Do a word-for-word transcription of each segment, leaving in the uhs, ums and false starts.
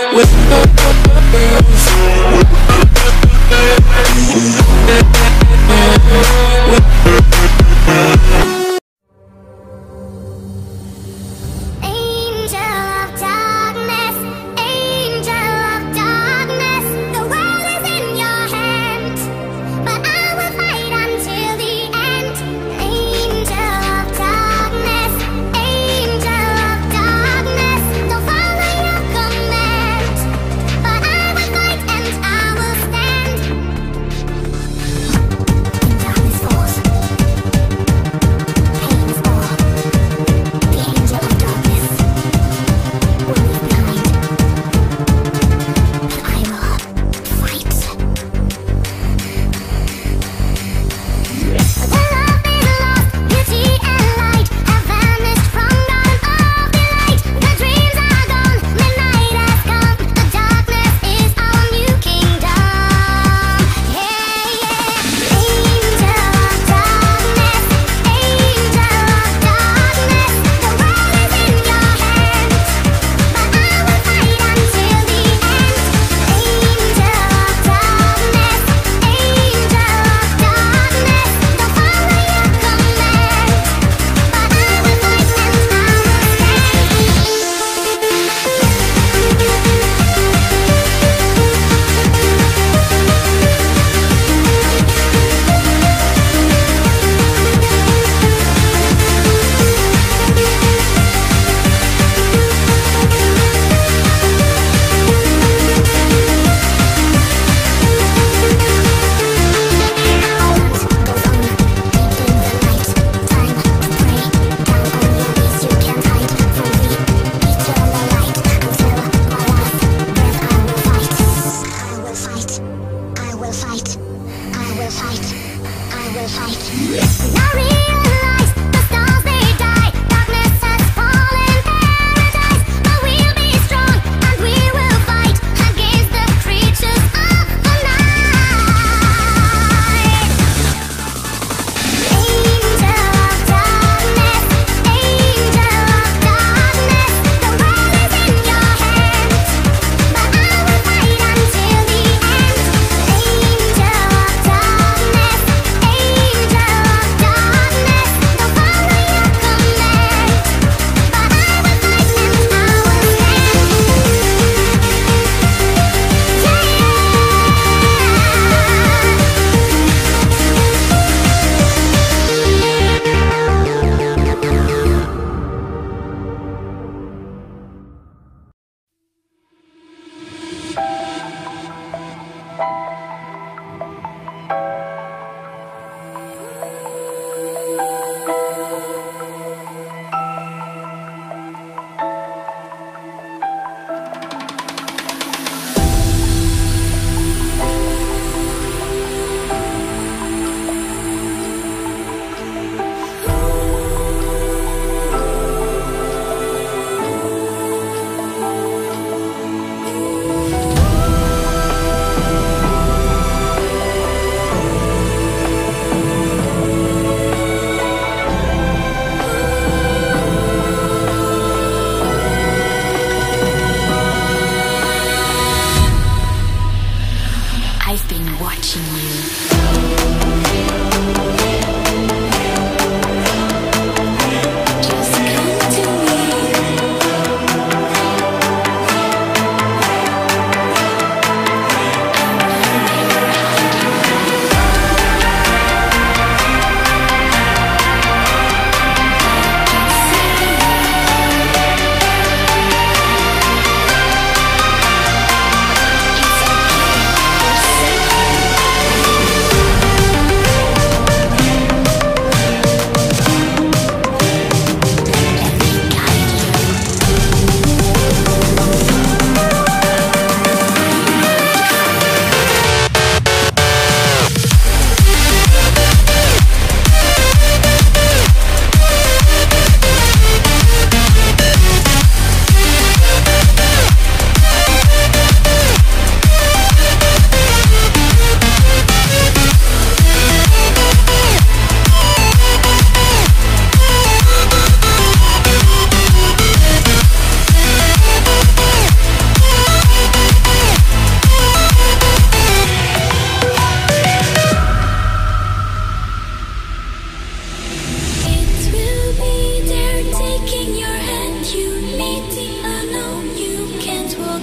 It's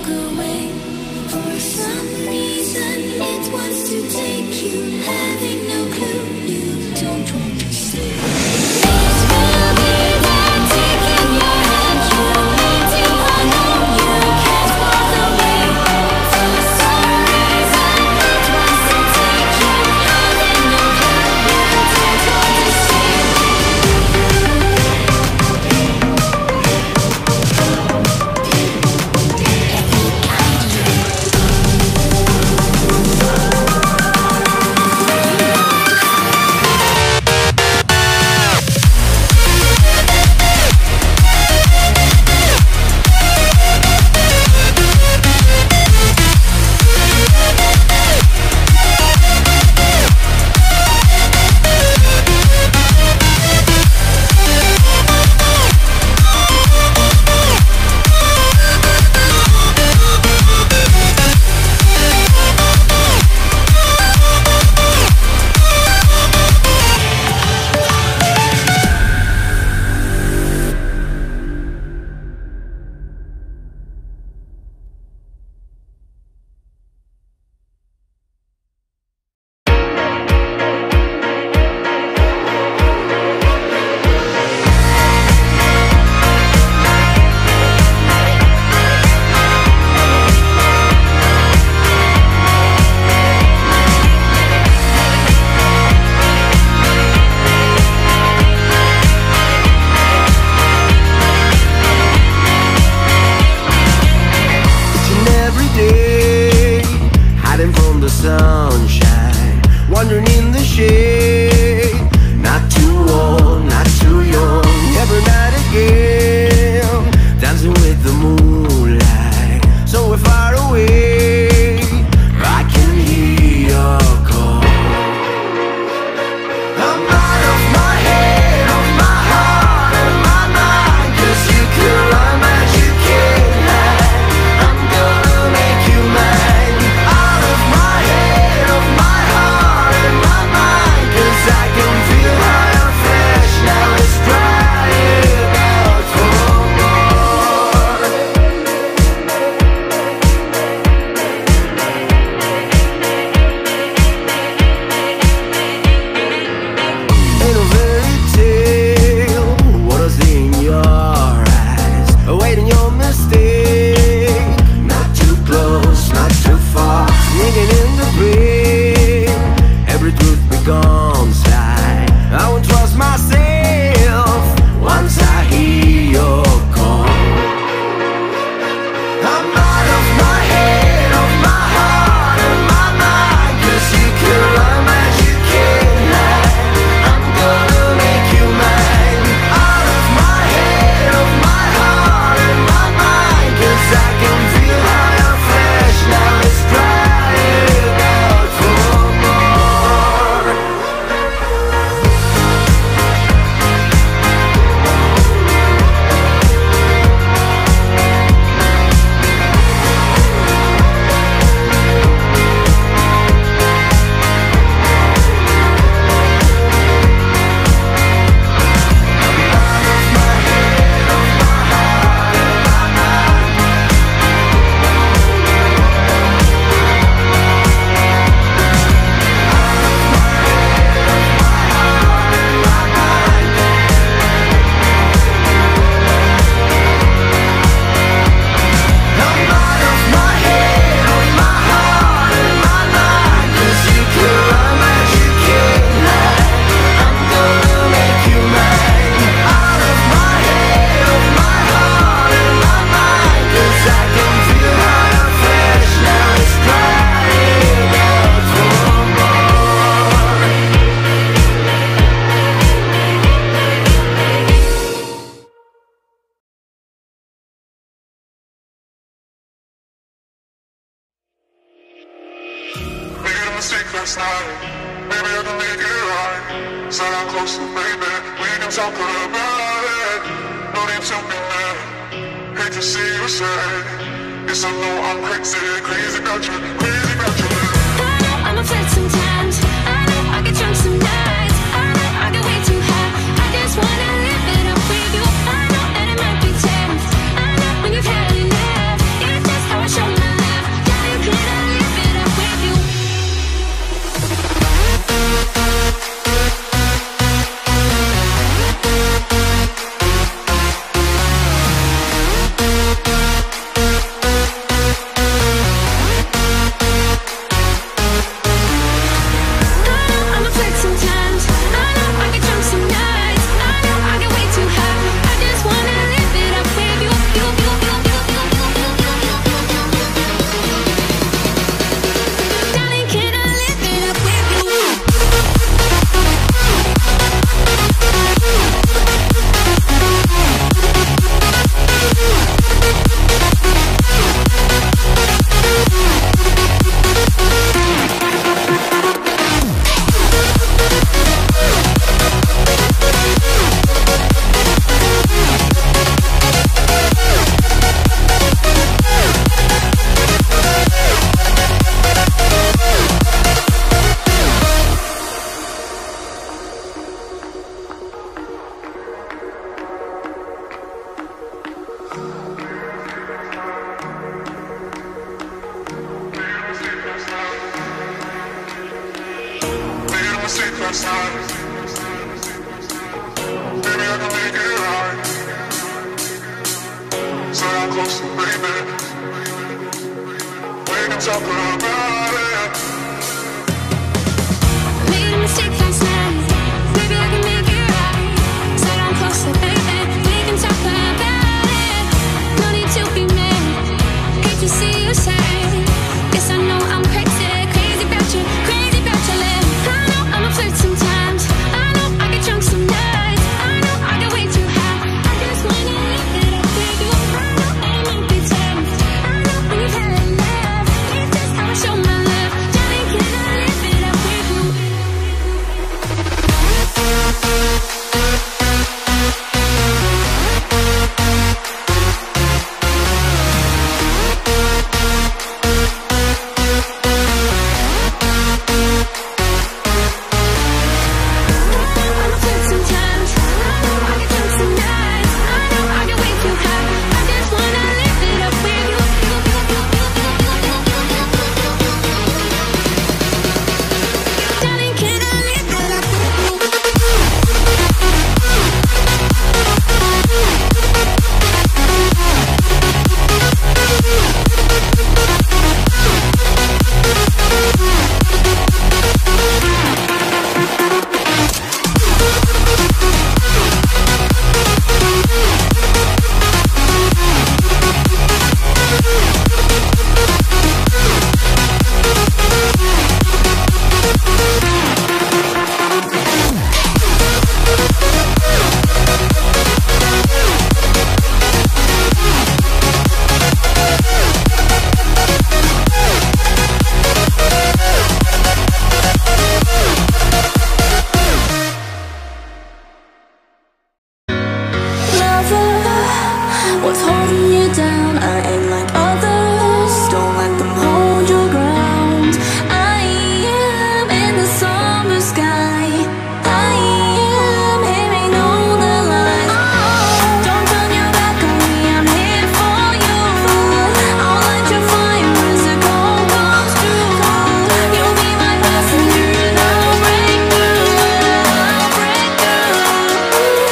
walk away. For some reason it wants to take you, having no clue you don't want to stay. This will be there, taking your hand, you waiting, I know you can't walk away. For some reason it wants to take you, having no clue you don't want to stay. Sunshine, wandering in the shade. Not too old, not too young. Every night again, dancing with the moonlight. So we're far away, I can hear your call. I'm out of my head, of my heart and my mind. 'Cause you can run but you can't hide. I'm gonna make you mine. Out of my head, of my heart and my mind. 'Cause I can feel how your flesh now is crying out for more. Ain't no fairy tale, what I see in your eyes, awaiting your mistake. Not too close, not too far, sneaking in the brain. Every truth becomes lie. I won't trust myself once I hear your call. I'm out of my head, of my heart and my mind. 'Cause you can run but you can't hide. I'm gonna make you mine. Out of my head, of my heart and my mind. 'Cause I can feel how your flesh now is crying out for more. Mistake last night, maybe I can make it right. Sit down closer, baby, we can talk about it. No need to be mad, hate to see you sad. Yes, I know I'm crazy, crazy about you, crazy about you. I know I'm upset sometimes, I know I get drunk some nights, I know I get way too high, I just wanna live it up with you. I know that it might be tough, I know when you've had enough, it's just how I show last night. Maybe I can make it right. So I'm close to baby. We can talk about it. Made a mistake last night. Maybe I can make it right. Said I'm closer, baby. We can talk about it. No need to be mad. Hate to see you sad. Guess I know I'm crazy, crazy about you, crazy about your lips. I know I'm a flirt sometimes. I know I get drunk some nights. I know I get way too high. I just wanna live it up with you. I know I might be tempted. I know when you've had enough. It's just how I show my love. Darling, can I live it up with you? I'm a flirt sometimes. I know I get drunk some nights. I know I get way too high. I just wanna live it up with you. Darling, can I live it up with you? What's holding you down? I ain't like others. Don't let them hold your ground. I am in the summer sky. I am hearing all the lies. Don't turn your back on me, I'm here for you. I'll light your fire as the cold comes through. You'll be my passenger and I'll break through. I'll break through.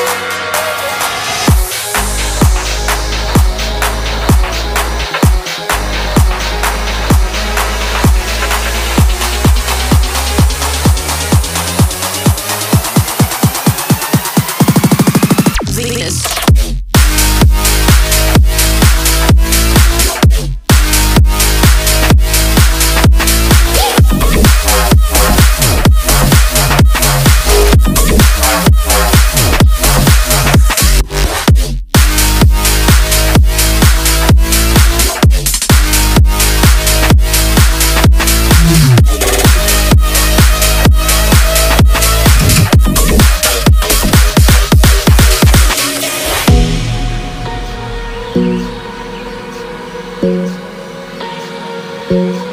Thank you.